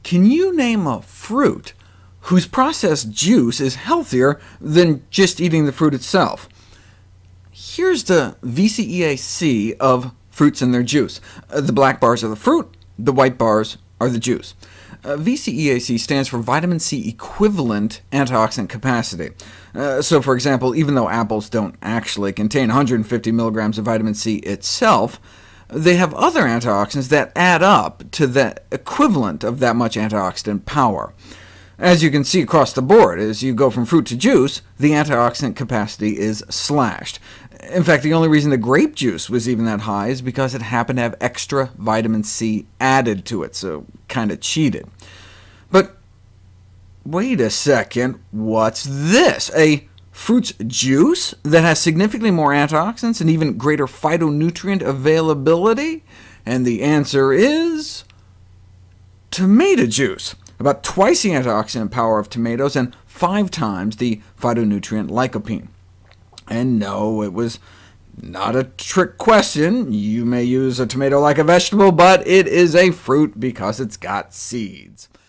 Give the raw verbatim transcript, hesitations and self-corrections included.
Can you name a fruit whose processed juice is healthier than just eating the fruit itself? Here's the V C E A C of fruits and their juice. Uh, the black bars are the fruit, the white bars are the juice. Uh, V C E A C stands for vitamin C equivalent antioxidant capacity. Uh, so, for example, even though apples don't actually contain one hundred fifty milligrams of vitamin C itself, they have other antioxidants that add up to the equivalent of that much antioxidant power. As you can see across the board, as you go from fruit to juice, the antioxidant capacity is slashed. In fact, the only reason the grape juice was even that high is because it happened to have extra vitamin C added to it, so kind of cheated. But wait a second, what's this? A fruit's juice that has significantly more antioxidants and even greater phytonutrient availability? And the answer is tomato juice. About twice the antioxidant power of tomatoes, and five times the phytonutrient lycopene. And no, it was not a trick question. You may use a tomato like a vegetable, but it is a fruit because it's got seeds.